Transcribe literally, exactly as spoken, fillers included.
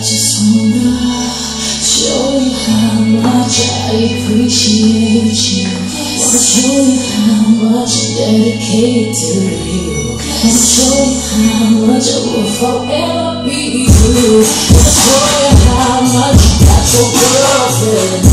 just wanna show you how much I appreciate you. Wanna show you how much I'm dedicated to you. Wanna show you how much I will forever be you. Wanna show you how much you got your girlfriend.